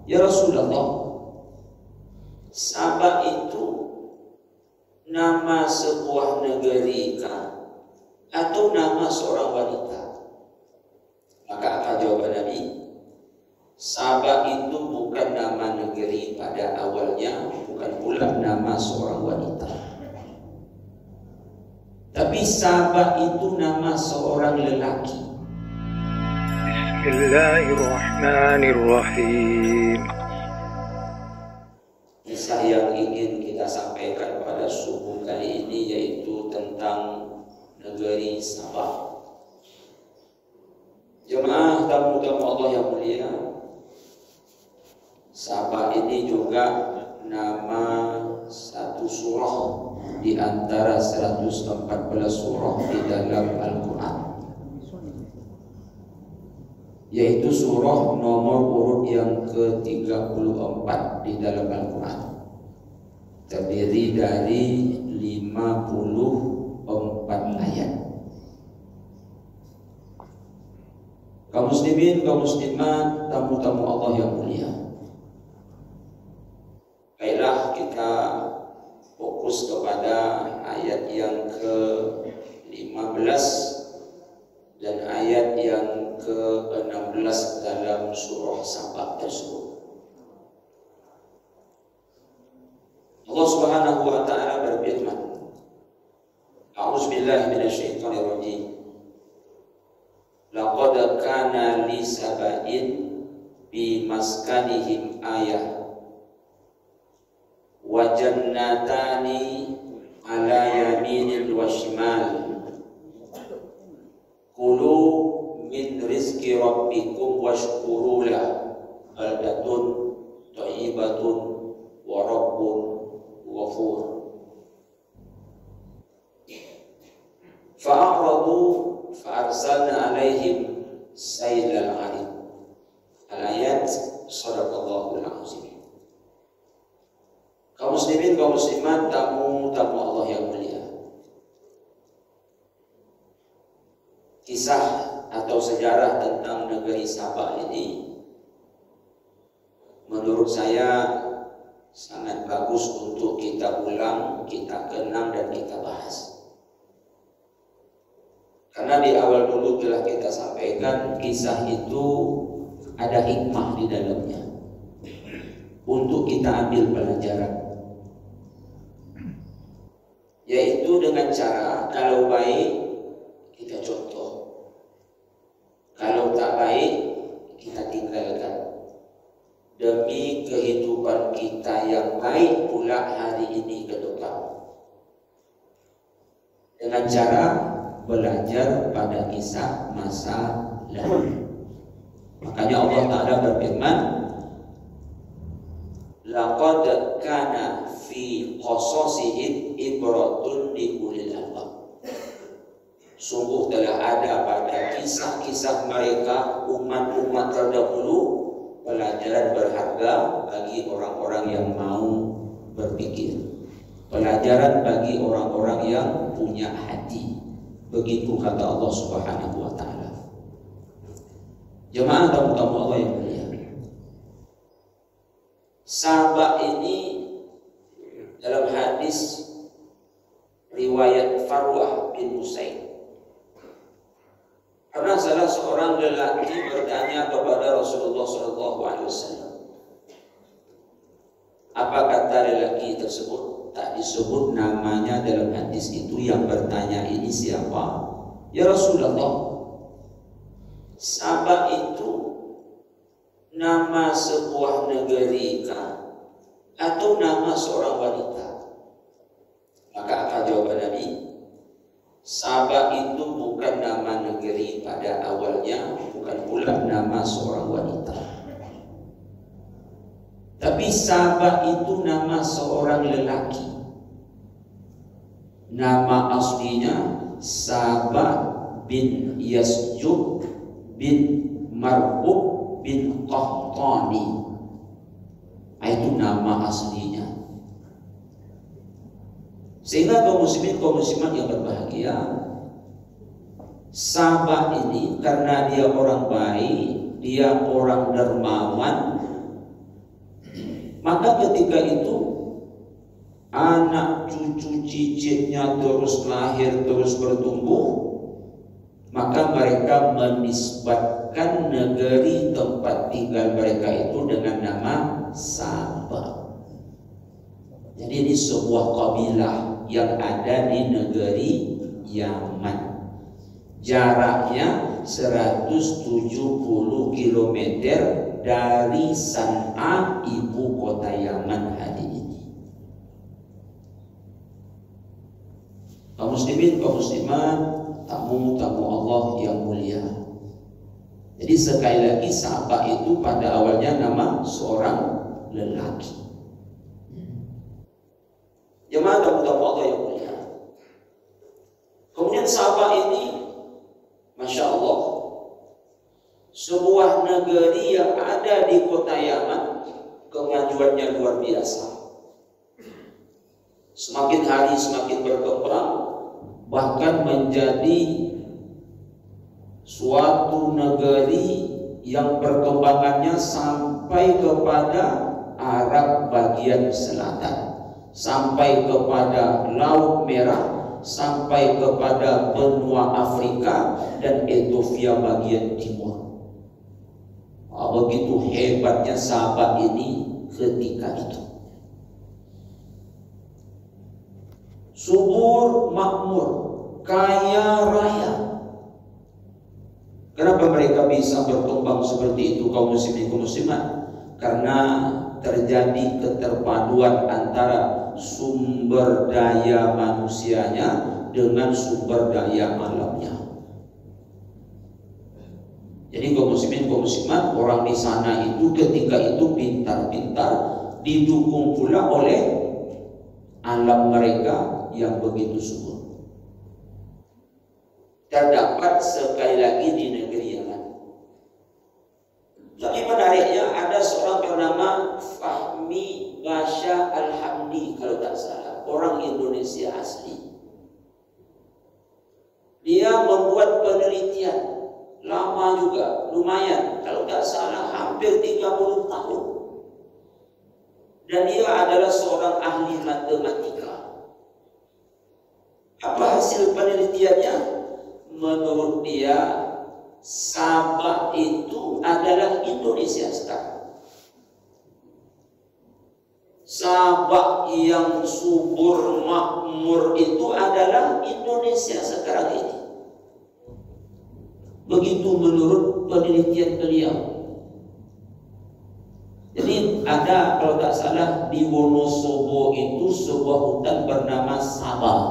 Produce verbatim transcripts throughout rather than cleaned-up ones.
"Ya Rasulullah, Sabah itu nama sebuah negeri kah atau nama seorang wanita?" Maka apa jawaban Nabi? "Sabah itu bukan nama negeri pada awalnya, bukan pula nama seorang wanita. Tapi Sabah itu nama seorang lelaki." Bismillahirrahmanirrahim. Kisah yang ingin kita sampaikan pada subuh kali ini yaitu tentang negeri Sabah. Jemaah tamu-tamu Allah yang mulia, Sabah ini juga nama satu surah di antara seratus empat belas surah di dalam Al-Quran, yaitu surah nomor urut yang ke tiga puluh empat di dalam Al-Quran, terdiri dari lima puluh empat ayat. Kaum muslimin, kaum muslimat, tamu-tamu Allah yang mulia, baiklah kita fokus kepada ayat yang ke lima belas dan ayat yang ke enam belas dalam surah Sabah tersebut. Allah Subhanahu wa taala berfirman, A'udzubillahi minasyaitonir rajim. Laqad kana li saba'in bi maskanihim ayah wa jannatani ala yaminin wa shimal kulu min rizki rabbikum washkuru lah baldatun thayyibatun wa rabbun ghafur. Fa'aradu fa'arsalna alaihim sailal arim. Al-ayat Sadaqallahul azim. Kaum muslimin, kaum muslimat, tamu-tamu Allah yang mulia, kisah atau sejarah tentang negeri Sabah ini menurut saya sangat bagus untuk kita ulang, kita kenang dan kita bahas. Karena di awal dulu telah kita sampaikan kisah itu ada hikmah di dalamnya untuk kita ambil pelajaran, yaitu dengan cara kalau baik kita contoh, kalau tak baik kita tinggalkan, demi kehidupan kita yang baik pula hari ini ke depan, dengan cara belajar pada kisah masa lalu. Makanya Allah Ta'ala berfirman, laqad kana fi qasasihim ibratun li ulil albab. Sungguh telah ada pada kisah-kisah mereka umat-umat terdahulu pelajaran berharga bagi orang-orang yang mau berpikir, pelajaran bagi orang-orang yang punya hati. Begitu kata Allah Subhanahu wa taala. Jemaah tamu-tamu Allah yang mulia, Sabah ini dalam hadis riwayat Farwah bin Usaid, pernah salah seorang lelaki bertanya kepada Rasulullah shallallahu alaihi wasallam. Apa kata lelaki tersebut? Tak disebut namanya dalam hadis itu. Yang bertanya ini siapa? Ya Rasulullah, Sabah itu nama sebuah negeri kah atau nama seorang wanita? Maka apa jawaban Nabi? Sabah itu bukan nama negeri pada awalnya, bukan pula nama seorang wanita. Tapi Sabah itu nama seorang lelaki. Nama aslinya Sabah bin Yasjub bin Mar'ub bin Qahtani. Itu nama aslinya. Sehingga kaum muslimin, kaum muslimat yang berbahagia, Sabah ini karena dia orang baik, dia orang dermawan, Maka ketika itu anak cucu cicitnya terus lahir, terus bertumbuh, maka mereka menisbatkan negeri tempat tinggal mereka itu dengan nama Saba. Jadi ini sebuah kabilah yang ada di negeri Yaman. Jaraknya seratus tujuh puluh kilometer dari San'a, ibu kota Yaman hari ini. Kaum muslimin, kaum muslimat, tamu-tamu Allah yang mulia. Jadi sekali lagi Saba itu pada awalnya nama seorang lelaki. Jemaah tamu-tamu Allah yang mulia. Kemudian Saba ini, Masya Allah, sebuah negeri yang ada di kota Yaman, kemajuannya luar biasa. Semakin hari semakin berkembang, bahkan menjadi suatu negeri yang perkembangannya sampai kepada Arab bagian selatan, sampai kepada Laut Merah, sampai kepada benua Afrika dan Ethiopia bagian timur. Oh, begitu hebatnya Saba ini ketika itu. Subur, makmur, kaya raya. Kenapa mereka bisa berkembang seperti itu, kaum muslimin kaum muslimat? Karena terjadi keterpaduan antara sumber daya manusianya dengan sumber daya alamnya. Jadi kaum muslimin kaum muslimat, orang di sana itu ketika itu pintar-pintar, didukung pula oleh alam mereka yang begitu subur. Terdapat sekali lagi di negeri Yaman. Tapi menariknya ada seorang bernama Fahmi Basha Al-Hamdi, kalau tak salah, orang Indonesia asli. Dia membuat penelitian lama juga, lumayan, kalau tak salah hampir tiga puluh tahun. Dan dia adalah seorang ahli matematika. Apa hasil penelitiannya? Menurut dia, Sabah itu adalah Indonesia sekarang. Sabah yang subur makmur itu adalah Indonesia sekarang ini. Begitu menurut penelitian beliau. Jadi ada, kalau tak salah, di Wonosobo itu sebuah hutan bernama Sabah.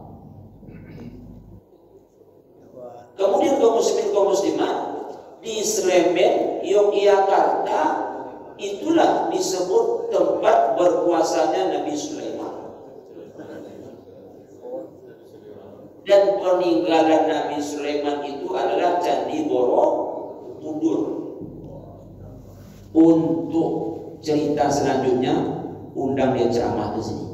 Kemudian kaum muslimin kaum muslimat, di Sremben, Yogyakarta, itulah disebut tempat berkuasanya Nabi Sulaiman. Dan peninggalan Nabi Sulaiman itu adalah Candi Borobudur. Untuk cerita selanjutnya, undang dia ceramah ke sini.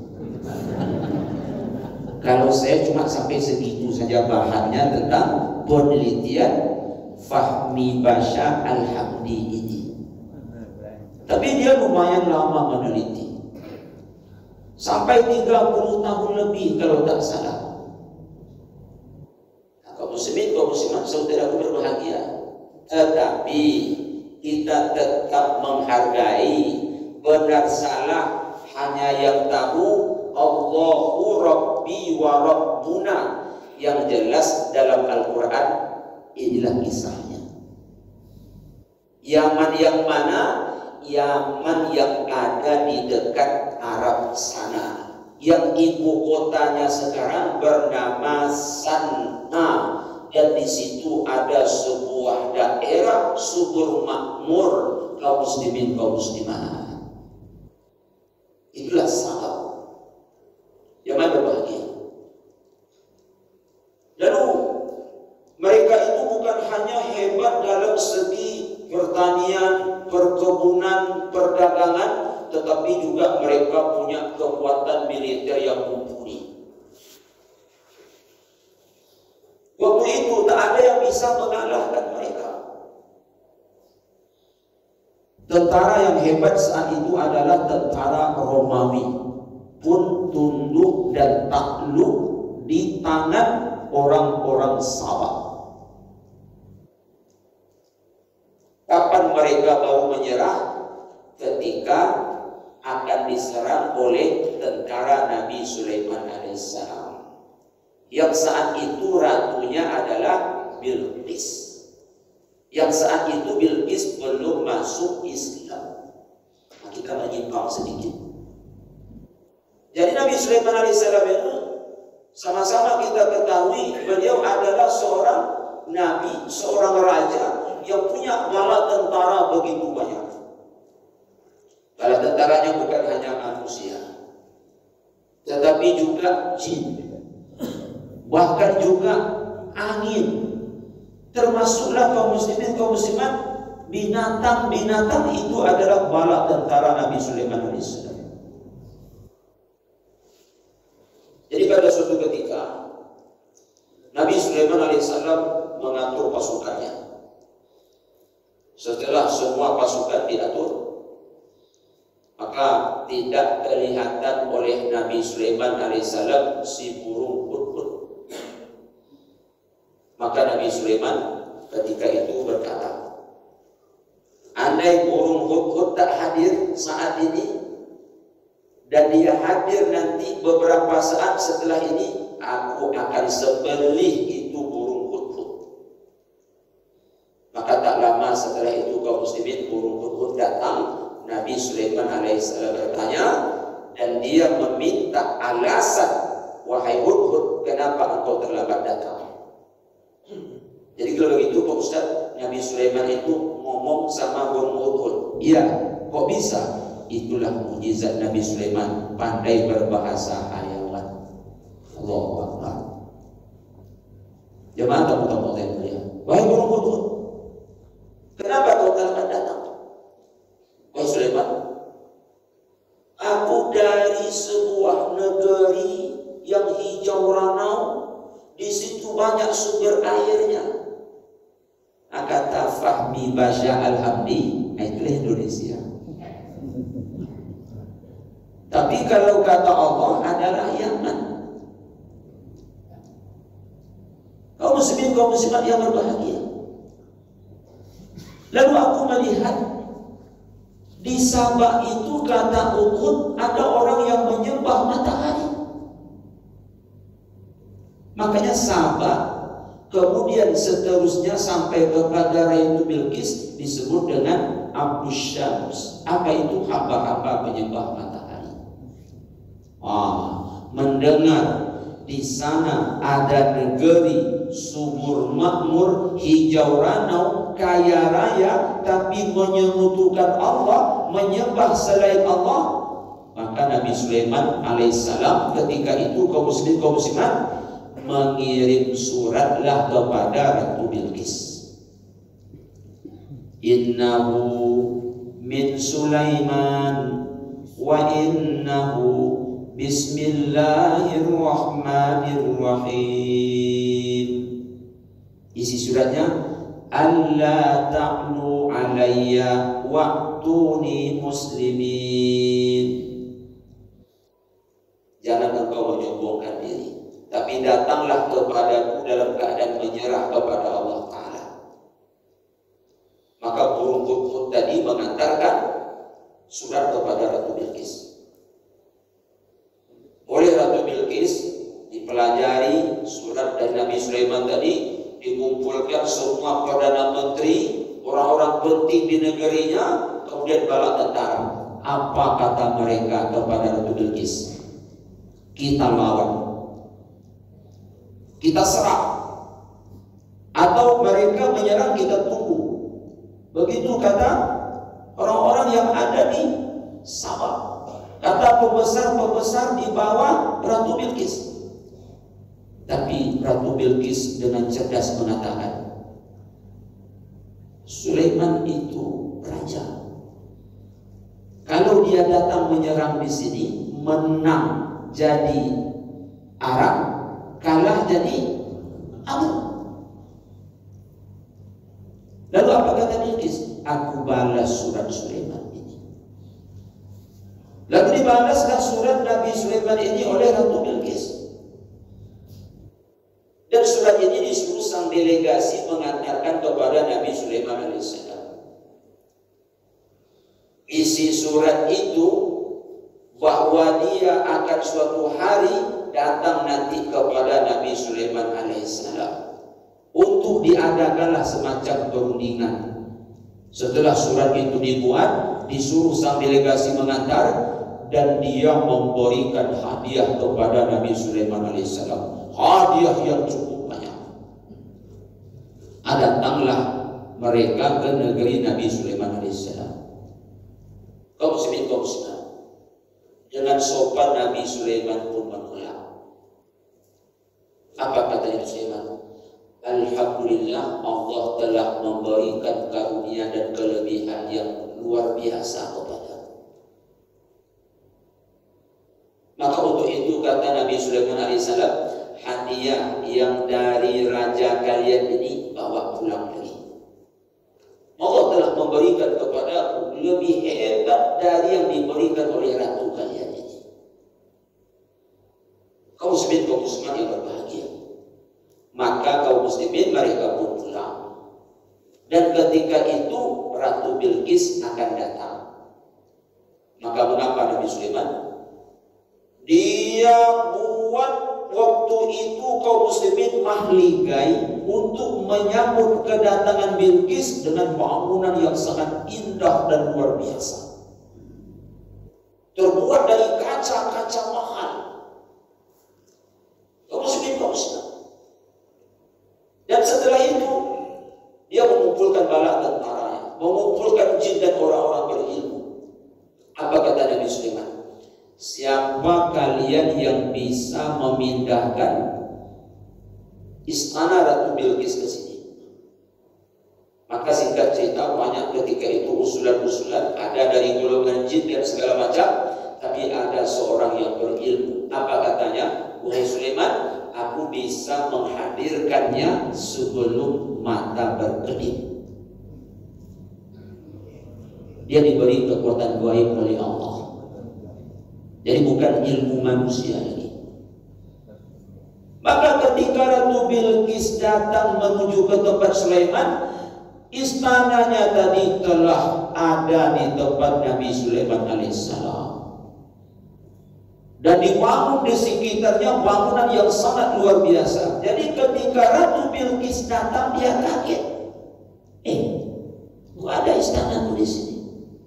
Kalau saya cuma sampai segitu saja bahannya tentang penelitian Fahmi Basha Al-Hamdi ini. Tapi dia lumayan lama meneliti, sampai tiga puluh tahun lebih kalau tak salah. Nah, kaum muslimin kaum muslimat saudaraku berbahagia. Tetapi kita tetap menghargai, benar salah hanya yang tahu Allahu Rabbi wa Rabbuna. Yang jelas dalam Al-Quran inilah kisahnya. Yaman yang mana? Yaman yang ada di dekat Arab sana, yang ibu kotanya sekarang bernama San'a, dan di situ ada sebuah daerah subur makmur kaum muslimin kaum muslimat. Itulah Sabah. Yaman berbahagia. Lalu mereka itu bukan hanya hebat dalam segi pertanian, perkebunan, perdagangan, tetapi juga mereka punya kekuatan militer yang mumpuni. Waktu itu tak ada yang bisa mengalahkan mereka. Tentara yang hebat saat itu adalah tentara Romawi, pun tunduk dan takluk di tangan orang-orang Sabah. Kapan mereka baru menyerah? Ketika akan diserang oleh tentara Nabi Sulaiman alaihissalam, yang saat itu ratunya adalah Bilqis. Yang saat itu Bilqis belum masuk Islam. Nah, kita menyimpang sedikit. Jadi Nabi Sulaiman alaihissalam itu sama-sama kita ketahui beliau adalah seorang nabi, seorang raja yang punya bala tentara begitu banyak. Bala tentaranya bukan hanya manusia, tetapi juga jin, bahkan juga angin. Termasuklah kaum muslimin, kaum muslimat, binatang-binatang itu adalah bala tentara Nabi Sulaiman alaihissalam. Jadi pada suatu ketika Nabi Sulaiman alaihissalam mengatur pasukannya. Setelah semua pasukan diatur, maka tidak kelihatan oleh Nabi Sulaiman alaihissalam si burung hudhud. Maka Nabi Sulaiman ketika itu berkata, andai burung hudhud tak hadir saat ini dan dia hadir nanti beberapa saat setelah ini, aku akan sembelih itu burung hudhud. Maka tak lama setelah itu kaum muslimin, burung hudhud datang. Nabi Sulaiman alaihissalam bertanya dan dia meminta alasan, wahai hudhud, kenapa engkau terlambat datang? Jadi kalau begitu Pak Ustaz, Nabi Sulaiman itu ngomong sama burung hudhud. Iya, kok bisa? Itulah mukjizat Nabi Sulaiman, pandai berbahasa hayawan. Allahu Akbar. Jemaah tamu-tamu saya mulia, wahai burung hudhud, kenapa kau terlambat datang? Wahai Sulaiman, aku dari sebuah negeri yang hijau ranau, di situ banyak sumber airnya. Kata Fahmi Basya Al-Hamdi, itulah Indonesia. Tapi kalau kata Allah adalah Yaman. Kaum muslimin, kaum muslimat yang berbahagia. Lalu aku melihat di Sabah itu kata Uhud ada orang yang menyembah matahari. Makanya Sabah kemudian seterusnya sampai kepada Ratu Bilqis disebut dengan Abu Syams. Apa itu? Hamba-hamba penyembah matahari. Ah, mendengar di sana ada negeri subur makmur, hijau ranau, kaya raya, tapi menyekutukan Allah, menyembah selain Allah. Maka Nabi Sulaiman alaihissalam ketika itu kaum muslim kaum muslimat mengirim suratlah kepada Ratu Bilqis. Innahu min Sulaiman wa innahu bismillahirrahmanirrahim. Isi suratnya, alla ta'lu alayya wa'tuni muslimin. Jangan engkau menyombongkan diri, tapi datanglah kepadaku dalam keadaan menyerah kepada Allah Ta'ala. Maka burung hudhud tadi mengantarkan surat kepada Ratu Bilqis. Oleh Ratu Bilqis dipelajari surat dari Nabi Sulaiman tadi, dikumpulkan semua perdana menteri, orang-orang penting di negerinya, kemudian bala tentara. Apa kata mereka kepada Ratu Bilqis? Kita lawan, kita serang, atau mereka menyerang, kita tunggu. Begitu kata orang-orang yang ada di Sabah, kata pembesar-pembesar di bawah Ratu Bilqis. Tapi Ratu Bilqis dengan cerdas mengatakan, Sulaiman itu raja. Kalau dia datang menyerang di sini, menang jadi Arab, kalah jadi Abu. Lalu apa kata Bilqis? aku balas surat Sulaiman ini. Lalu dibalaslah surat Nabi Sulaiman ini oleh Ratu Bilqis. Dan surat ini disuruh sang delegasi mengantarkan kepada Nabi Sulaiman alaihissalam. Isi surat itu bahwa dia akan suatu hari datang nanti kepada Nabi Sulaiman alaihissalam untuk diadakanlah semacam perundingan. Setelah surat itu dibuat, disuruh sang delegasi mengantar, dan dia memberikan hadiah kepada Nabi Sulaiman alaihissalam, hadiah yang cukup banyak. Datanglah mereka ke negeri Nabi Sulaiman alaihissalam. Kaum muslimin, kaum muslimat, dengan sopan Nabi Sulaiman pun menolak. Apa kata Nabi Sulaiman? Alhamdulillah, Allah telah memberikan karunia dan kelebihan yang luar biasa kepada. Maka untuk itu kata Nabi Sulaiman alaihissalam, hadiah yang dari raja kalian ini bawa pulang lagi. Allah telah memberikan kepada lebih hebat dari yang diberikan oleh ratu kalian ini. Kaum muslimin, kaum muslimat yang berbahagia. Maka kaum muslimin mereka pun pulang. Dan ketika itu Ratu Bilqis akan datang. Maka mengapa Nabi Sulaiman? Dia buat waktu itu kaum muslimin mahligai untuk menyambut kedatangan Bilqis dengan bangunan yang sangat indah dan luar biasa. Terbuat dari kaca-kaca mahal. Kaum muslimin, kaum muslimat. Dan setelah itu dia mengumpulkan bala tentara, mengumpulkan jin dan orang-orang berilmu. Apa kata Nabi Sulaiman? Siapa kalian yang bisa memindahkan istana Ratu Bilqis ke sini? Maka singkat cerita banyak ketika itu usulan-usulan, ada dari golongan jin dan segala macam, tapi ada seorang yang berilmu. Apa katanya? Wahai Sulaiman, aku bisa menghadirkannya sebelum mata berkedip. Dia diberi kekuatan gaib oleh Allah. Jadi bukan ilmu manusia ini. Maka ketika Ratu Bilqis datang menuju ke tempat Sulaiman, istananya tadi telah ada di tempat Nabi Sulaiman alaihissalam. Dan dibangun di sekitarnya bangunan yang sangat luar biasa. Jadi ketika Ratu Bilqis datang, dia kaget. Eh, kok ada istanaku di sini?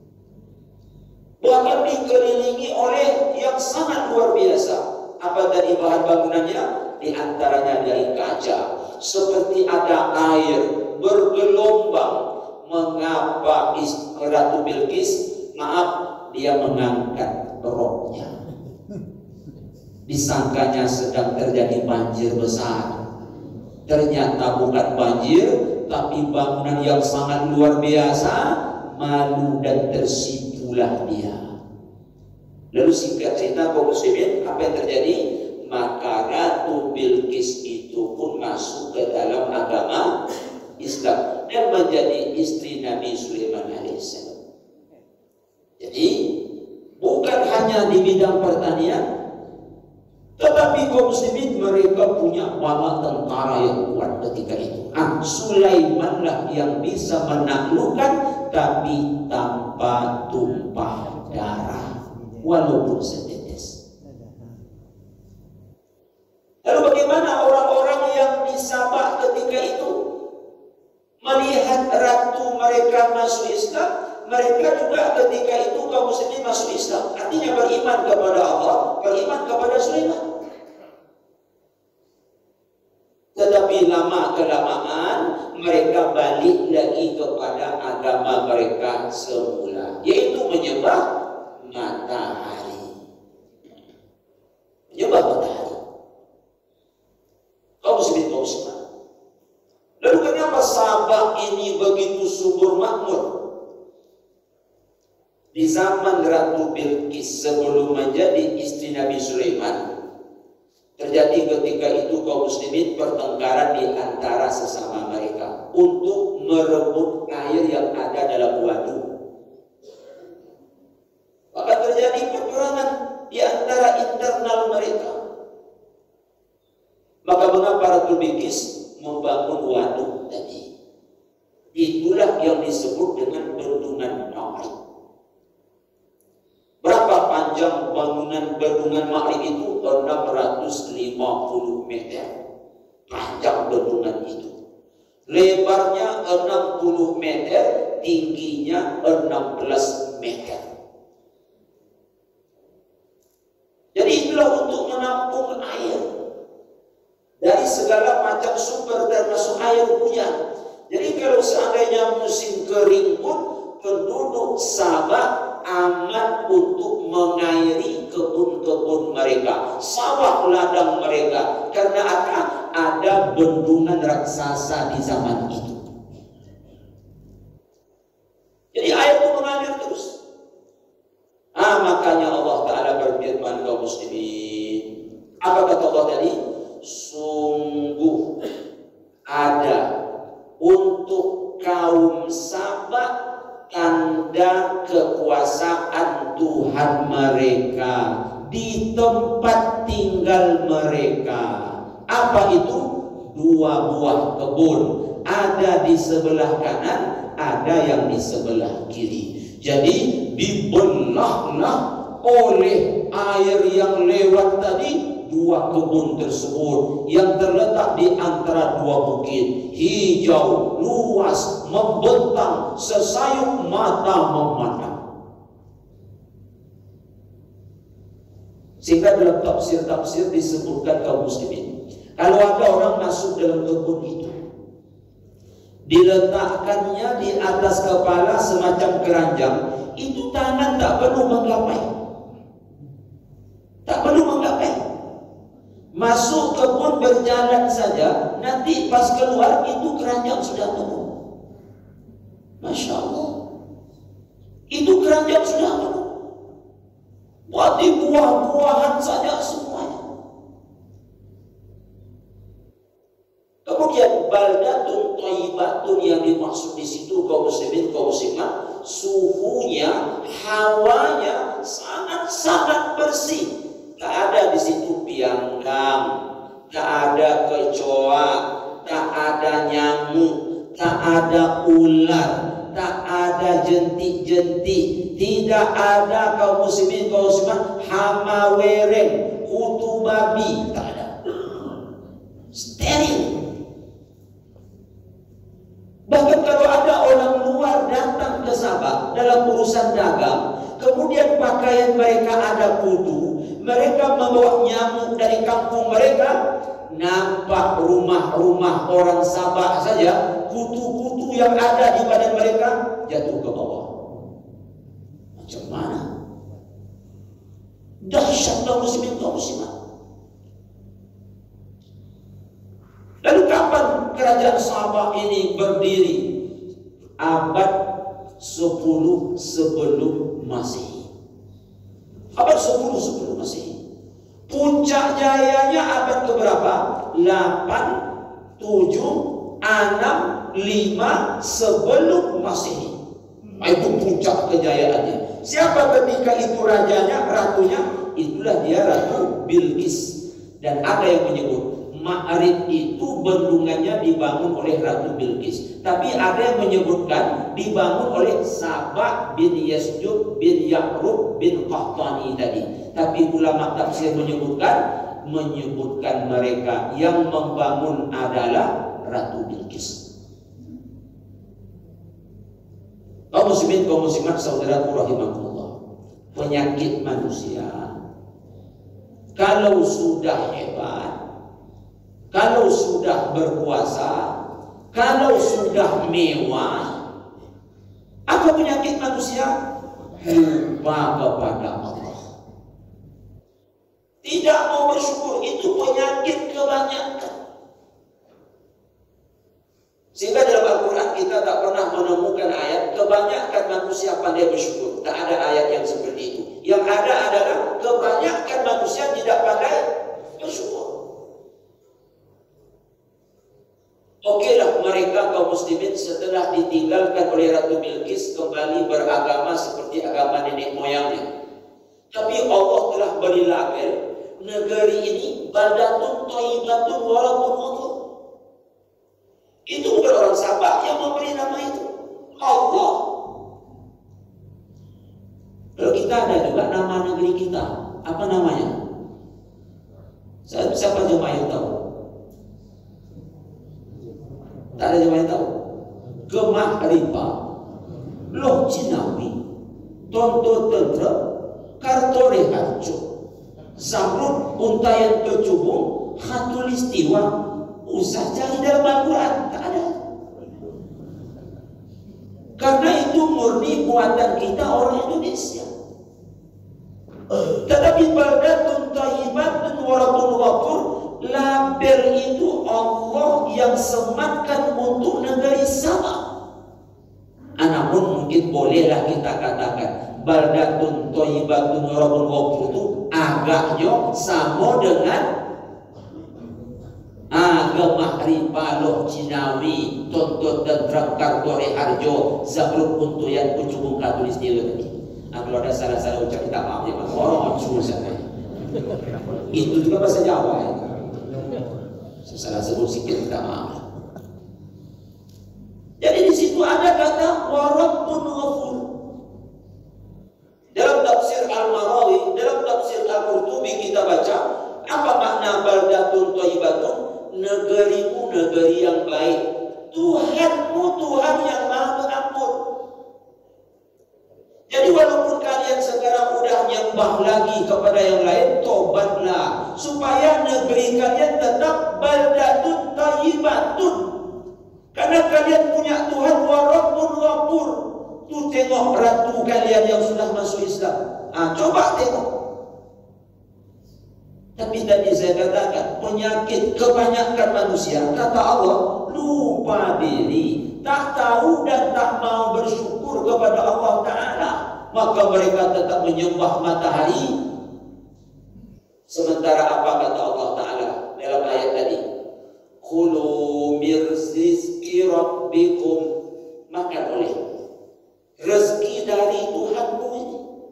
Bahkan dikelilingi oleh yang sangat luar biasa. Apa tadi bahan bangunannya? Di antaranya dari kaca. Seperti ada air bergelombang. Mengapa Ratu Bilqis, maaf, dia mengangkat roknya? Disangkanya sedang terjadi banjir besar. Ternyata bukan banjir, tapi bangunan yang sangat luar biasa. Malu dan tersipulah dia. Lalu singkat cerita kaum muslimin, apa yang terjadi? Maka Ratu Bilqis itu pun masuk ke dalam agama Islam dan menjadi istri Nabi Sulaiman alaihissalam. Jadi bukan hanya di bidang pertanian, tetapi kaum muslimin mereka punya bala tentara yang kuat ketika itu. Ah, Sulaimanlah yang bisa menaklukkan, tapi tanpa tumpah darah, walaupun setetes. Lalu bagaimana orang-orang yang di Sabah ketika itu melihat ratu mereka masuk Islam? Mereka juga ketika itu kaum muslimin masuk Islam, artinya beriman kepada Allah, beriman kepada Sulaiman. Tetapi lama kelamaan mereka balik lagi kepada agama mereka semula, yaitu menyembah matahari. Menyembah matahari. Kaum muslimin, kaum muslimat. Lalu kenapa Sabah ini begitu subur makmur? Di zaman Ratu Bilqis sebelum menjadi istri Nabi Sulaiman, terjadi ketika itu kaum muslimin pertengkaran di antara sesama mereka untuk merebut air yang ada dalam waduk. Maka terjadi peperangan di antara internal mereka. Maka mengapa Ratu Bilqis membangun waduk tadi? Itulah yang disebut dengan bendungan Ma'rib. Berapa panjang bangunan bendungan Ma'rib itu? enam ratus lima puluh meter. Panjang bendungan itu. Lebarnya enam puluh meter, tingginya enam belas meter. Jadi itulah untuk menampung air dari segala macam sumber termasuk air hujan. Jadi kalau seandainya musim kering pun penduduk Sabah aman untuk mengairi kebun-kebun mereka, sawah ladang mereka, karena ada, ada bendungan raksasa di zaman itu. Jadi air itu mengalir terus. Ah, makanya Allah Ta'ala berfirman kaum muslimin. Apa kata Allah tadi? Sungguh ada untuk kaum Sabah tanda kekuasaan Tuhan mereka di tempat tinggal mereka. Apa itu? Dua buah kebun, ada di sebelah kanan, ada yang di sebelah kiri. Jadi dibelahlah oleh air yang lewat tadi dua kebun tersebut yang terletak di antara dua bukit, hijau, luas, membentang, sesayup mata memandang. Sehingga dalam tafsir-tafsir disebutkan kaum muslimin, kalau ada orang masuk dalam kebun itu, diletakkannya di atas kepala semacam keranjang, itu tangan tak perlu menggapai, tak perlu menggapai. Masuk kebun berjalan saja, nanti pas keluar itu keranjang sudah penuh. Masya Allah, itu keranjang sudah penuh. Buat di buah-buahan saja semuanya. Kemudian baldatun thayyibatun yang dimaksud di situ kaum muslimin kaum muslimat, suhunya, hawanya sangat-sangat bersih. Tak ada di situ piangkang, tak ada kecoa, tak ada nyamuk, tak ada ular, tak ada jentik-jentik, tidak ada kaum muslimin kaum muslimat hama wereng, kutu babi, tak ada. Steril. Bahkan kalau ada orang luar datang ke Sabah dalam urusan dagang, kemudian pakaian mereka ada kutu, mereka membawa nyamuk dari kampung mereka, nampak rumah-rumah orang Sabah saja, kutu-kutu yang ada di badan mereka jatuh ke bawah. Macam mana? Dahsyat kaum muslimin kaum muslimat. Lalu kapan kerajaan Sabah ini berdiri? Abad sepuluh sebelum Masehi. Abad sepuluh sebelum Masehi. Puncak jayanya abad keberapa? delapan, tujuh, enam, lima sebelum Masehi. Itu puncak kejayaannya. Siapa ketika itu rajanya, ratunya? Itulah dia Ratu Bilqis. Dan ada yang menyebut Ma'rib itu bendungannya dibangun oleh Ratu Bilqis. Tapi ada yang menyebutkan dibangun oleh Sabah bin Yasjud bin Ya'rub bin Qahtani tadi. Tapi ulama tafsir menyebutkan menyebutkan mereka yang membangun adalah Ratu Bilqis. Kaum muslimin kaum muslimat saudaraku rahimakumullah, penyakit manusia kalau sudah hebat, kalau sudah berkuasa, kalau sudah mewah, apa penyakit manusia? Lupa kepada Allah. Tidak mau bersyukur, itu penyakit kebanyakan. Sehingga dalam Al-Quran kita tak pernah menemukan ayat kebanyakan manusia pandai bersyukur. Tak ada ayat yang seperti itu. Yang ada adalah kebanyakan manusia tidak pandai bersyukur. Oke lah mereka kaum muslimin setelah Berarti Allah telah beri label negeri ini baldatun thayyibatun walaupun kotor. Itu bukan orang Sabah yang memberi nama itu, Allah. Kalau kita ada juga nama negeri kita, apa namanya? Siapa jemaah yang tahu? Tak ada jemaah yang tahu. Gemah Ripa, Loh Cinawi, Tonto Tentra, Kartore Harjo, Zamrud Untayan Kecubung, Khatulistiwa. Usah cari dalam Al-Quran, tak ada. Karena itu murni buatan kita orang Indonesia. Tetapi baldatun thayyibatun walaupun ghafur, label itu Allah yang sematkan untuk negeri Sabah. Namun mungkin bolehlah kita katakan baldatun thayyibatun walaupun ghafur itu agaknya sama dengan Gemah Ripa, Loh Cinawi, Tonton dan Trakar Tore Harjo, Zamrud Untuyan Kucubung Khatulistiwa tadi. Nah, kalau ada salah-salah ucap kita maaf ya, orang susah. Itu juga bahasa Jawa ya. Salah sebut sikit kita maaf. Jadi di situ ada kata warabbun ghafur. Dalam tafsir Al-Marawi, dalam tafsir Al-Qurtubi kita baca apa makna baldatun thayyibatun? Negerimu negeri yang baik, Tuhanmu Tuhan yang maha pengampun. Jadi walaupun kalian sekarang udah nyembah lagi kepada yang lain, tobatlah supaya negeri kalian tetap baldatun thayyibatun. Karena kalian punya Tuhan warabbun ghafur. Tuh tengok ratu kalian yang sudah masuk Islam. Ah, coba tengok. Tapi tadi saya katakan penyakit kebanyakan manusia, kata Allah, lupa diri, tak tahu dan tak mau bersyukur kepada Allah Ta'ala. Maka mereka tetap menyembah matahari. Sementara apa kata Allah Ta'ala dalam ayat tadi? Kulu mir rizqi rabbikum, makan oleh rezeki dari Tuhanmu ini.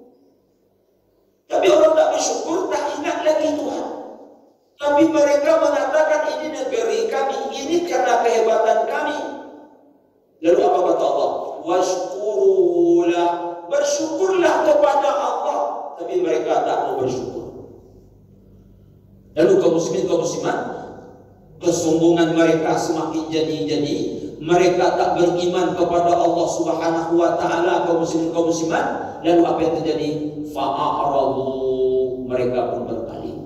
Tapi orang tak bersyukur, tak ingat lagi Tuhan. Tapi mereka mengatakan ini negeri kami, ini karena kehebatan kami. Lalu apa kata Allah? Washkurulah, bersyukurlah kepada Allah. Tapi mereka tak mau bersyukur. Lalu kaum muslimin, kaum muslimat, kesombongan mereka semakin jadi-jadi. Mereka tak beriman kepada Allah Subhanahu wa Ta'ala, kaum muslimin, kaum muslimat. Lalu apa yang terjadi? Fa'a'radu, mereka pun berpaling.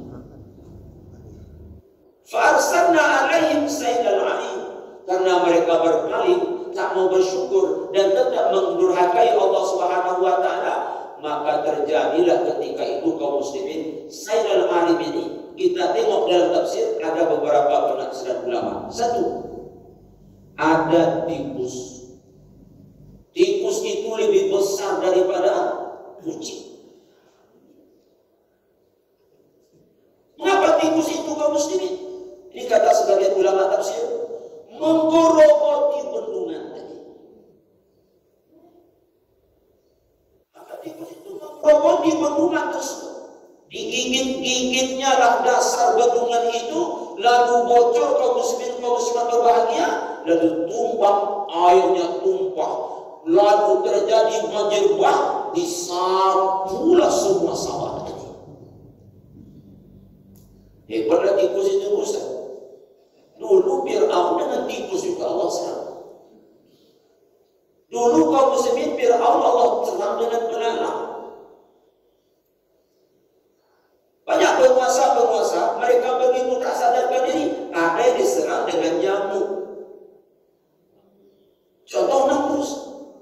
Fa'arsalna alaihim saydal 'arim, karena mereka berpaling, tak mau bersyukur dan tetap mendurhakai Allah Subhanahu wa Ta'ala, maka terjadilah ketika itu kaum muslimin saydal 'arim ini. Kita tengok dalam tafsir ada beberapa penafsiran ulama. Satu, ada tikus. Tikus itu lebih besar daripada kucing. Mengapa tikus itu kaum muslimin? Ini kata sebagian ulama tafsir, menggerogoti bendungan tadi. Maka tikus itu menggerogoti bendungan tersebut. Digigit-gigitnya lah dasar bendungan itu, lalu bocor kaum muslimin, kaum muslimat berbahagia, lalu tumpah, airnya tumpah. Lalu terjadi banjir bah, disapulah semua sawah tadi. Hebatlah tikus itu Ustaz. Dulu Fir'aun dengan tikus juga Allah serang. Dulu kaum muslimin Fir'aun Allah serang dengan belalang. Banyak penguasa-penguasa mereka begitu tak sadarkan diri, ada yang diserang dengan nyamuk. Contoh Namrus.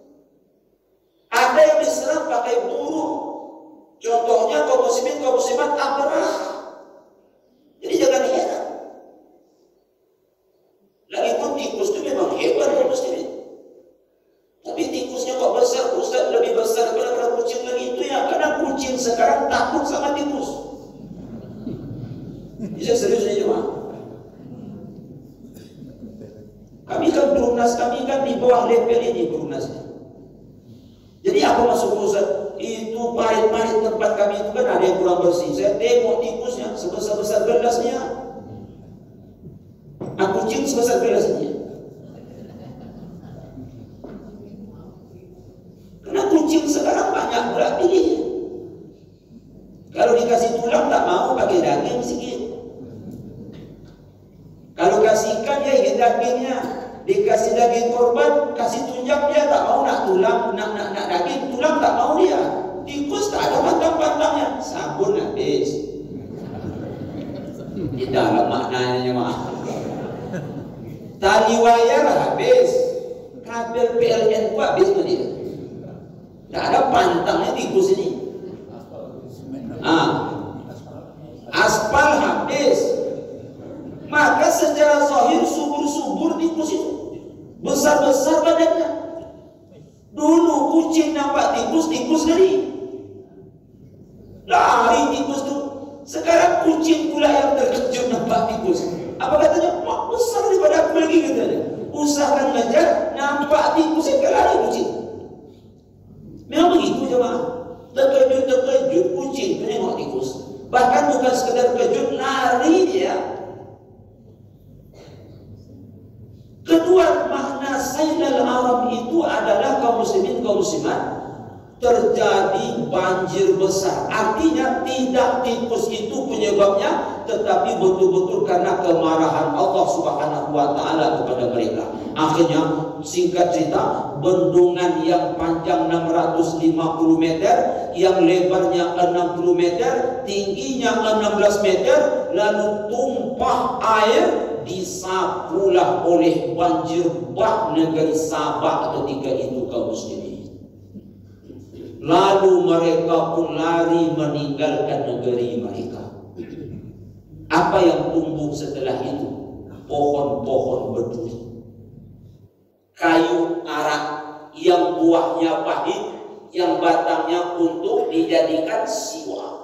Ada yang diserang pakai burung. Contohnya kaum muslimin, kaum muslimat Abrah. Jadi jangan heran. Lagipun tikus itu memang hebat kaum muslimin. Tapi tikusnya kok besar, Ustaz, lebih besar daripada kucing lagi. Itu ya karena kucing sekarang takut sama tikus. Bisa serius ini cuma. Kami kan Brumnas, kami kan di bawah level ini Brumnasnya. Jadi apa maksud Ustaz? Itu parit-parit tempat kami kami itu kan ada yang kurang bersih. Saya tengok tikusnya sebesar-besar gelasnya. Aku cium sebesar gelasnya. Karena kucing sekarang banyak pula pilihnya. Kalau dikasih tulang tak mau, pakai daging sikit. Kalau kasih ikan dia ingin dagingnya. Dikasih daging korban, kasih tunjang dia tak mau, nak tulang, nak nak nak daging, tulang tak mau dia. Tikus tak ada pantang-pantangnya. Sabun habis. Tidak ada maknanya maaf. Tali wayar habis. Kabel P L N ku habis tu dia. Tak ada pantangnya tikus ini. Ah, aspal habis. Maka secara zahir subur-subur tikus itu, besar-besar badannya. Dulu kucing nampak tikus, tikus lari, lari tikus tu. Sekarang kucing pula yang terkejut nampak tikus. Apa katanya? Wah, besar daripada aku lagi katanya. Usahakan ngejar, nampak tikus yang lari kucing. Memang begitu jemaah. Terkejut-terkejut kucing tengok tikus. Bahkan bukan sekedar kejut, lari dia. Kedua makna sailal aram itu adalah kaum muslimin kaum muslimat terjadi banjir besar. Artinya tidak tikus itu penyebabnya, tetapi betul-betul karena kemarahan Allah Subhanahu wa taala kepada mereka. Akhirnya singkat cerita, bendungan yang panjang enam ratus lima puluh meter, yang lebarnya enam puluh meter, tingginya enam belas meter, lalu tumpah air, disapulah oleh banjir bah negeri Sabah ketika itu kaum muslimin. Lalu mereka pun lari meninggalkan negeri mereka. Apa yang tumbuh setelah itu? Pohon-pohon berduri, kayu arak yang buahnya pahit, yang batangnya untuk dijadikan siwak.